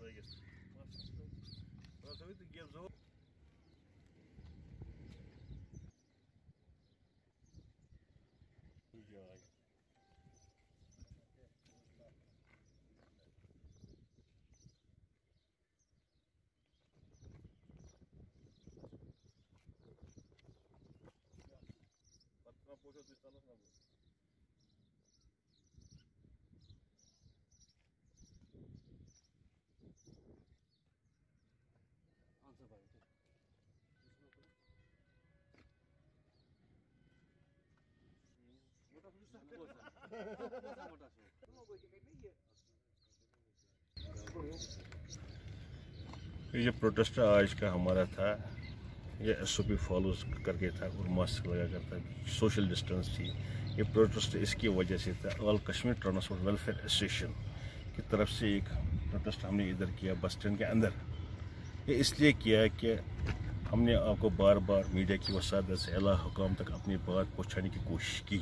ये जो प्रोटेस्ट आज का हमारा था, ये SOP फॉलो करके था और मास्क लगा कर था, सोशल डिस्टेंस थी। ये प्रोटेस्ट इसकी वजह से था, all Kashmir transport welfare association की तरफ से एक प्रोटेस्ट हमने इधर किया बस स्टैंड के अंदर। ये इसलिए किया कि हमने आपको बार बार मीडिया की वसादत से इलाही हुकाम तक अपनी बात पहुँचाने की कोशिश की।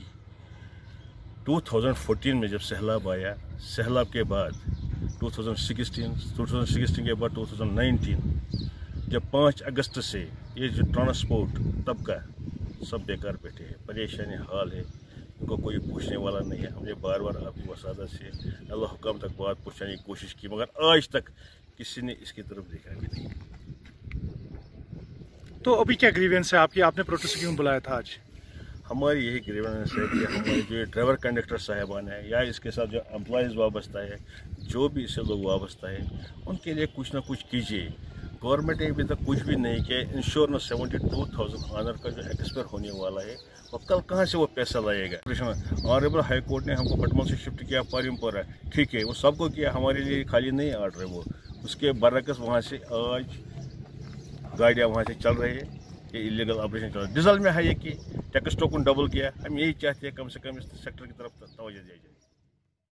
2014 में जब सैलाब आया, सैलाब के बाद 2016 के बाद 2019, जब 5 अगस्त से ये जो ट्रांसपोर्ट तबका सब बेकार बैठे हैं, परेशानी हाल है, इनको कोई पूछने वाला नहीं है। हमने बार बार आपकी वसादत से अल्लाह हुकाम तक बात पहुँचाने की कोशिश की, मगर आज तक किसी ने इसकी तरफ देखा भी नहीं। तो अभी क्या ग्रीवेंस है आपकी? आपने प्रोटेस्ट क्यों बुलाया था आज? हमारी यही ग्रीवेंस है कि हमारे जो ड्राइवर कंडक्टर साहिबान है या इसके साथ जो एम्प्लॉयज़ वाबस्ता है, जो भी इससे लोग वाबस्ता है, उनके लिए कुछ ना कुछ कीजिए। गवर्नमेंट ने अभी तक कुछ भी नहीं किया। इंश्योरेंस 72,000 ऑनर का जो एक्सपायर होने वाला है, वो कल कहाँ से वो पैसा लाएगा? ऑनरेबल हाई कोर्ट ने हमको पटमल से शिफ्ट किया पारिमपुरा, ठीक है, वो सबको किया, हमारे लिए खाली नहीं ऑर्डर है वो। उसके बरक्स वहाँ से आज गाड़ियाँ वहाँ से चल रही है, ये इलीगल ऑपरेशन चल रहा है। डीजल में है ये कि टैक्स टोकन डबल किया। हम यही चाहते हैं कम से कम इस सेक्टर की तरफ तवज्जो दिया जाए।